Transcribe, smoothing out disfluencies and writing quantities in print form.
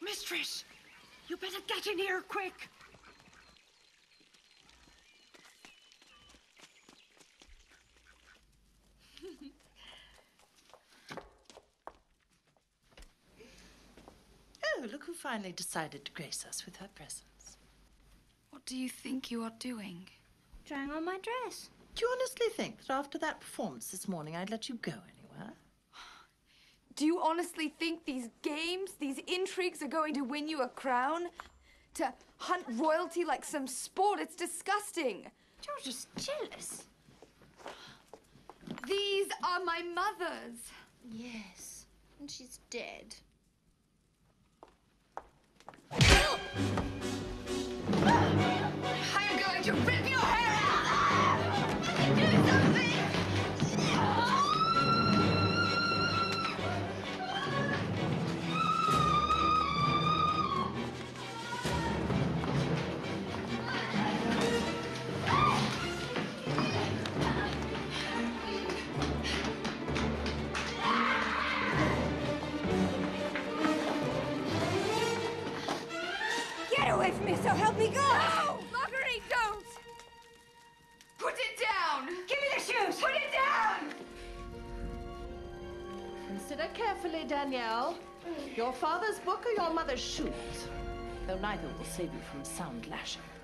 Mistress! You better get in here quick! Oh, look who finally decided to grace us with her presence. What do you think you are doing? Trying on my dress. Do you honestly think that after that performance this morning I'd let you go anywhere? Do you honestly think these games, these intrigues are going to win you a crown? To hunt royalty like some sport? It's disgusting. You're just jealous. These are my mother's. Yes, and she's dead. I'm going to rip your hair out! Do something! Get away from me, so help me God! No! Marguerite, don't! Put it down! Give me the shoes! Put it down! Consider carefully, Danielle. Your father's book or your mother's shoes. Though neither will save you from sound lashing.